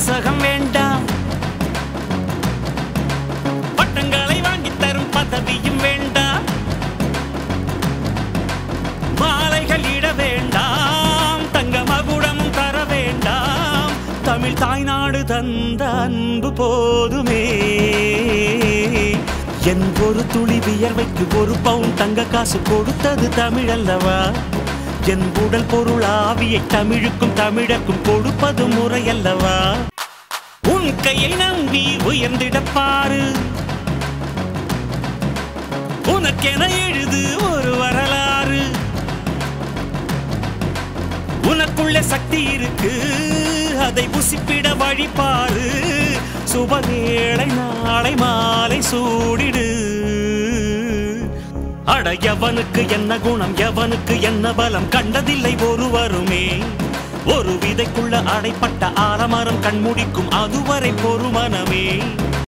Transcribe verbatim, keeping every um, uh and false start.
வாசகம் வேண்டாம், பட்டங்களை வாங்கி தரும் பதவியும் வேண்டாம், மாலைகள் இட வேண்டாம், தங்க மகுடமும் தர வேண்டாம், தமிழ் தாய்நாடு தந்த அன்பு போதுமே. என் ஒரு துளி வியர்வைக்கு ஒரு பவுன் தங்க காசு கொடுத்தது தமிழ் அல்லவா? என் உடல் பொருள் ஆவியை தமிழுக்கும் தமிழக்கும் கொடுப்பது முறையல்லவா? உன் கையை நம்பி உயர்ந்திடப்பாரு, உனக்கென எழுது ஒரு வரலாறு. உனக்குள்ள சக்தி இருக்கு, அதை புசிப்பிட வழிபாரு. சுபவேளை நாளை மாலை சூடிடு. அட எவனுக்கு என்ன குணம், எவனுக்கு என்ன பலம் கண்டதில்லை ஒருவருமே. ஒரு விதைக்குள்ள அடைப்பட்ட ஆலமரம் கண்முடிக்கும் அதுவரை பொறுமனமே.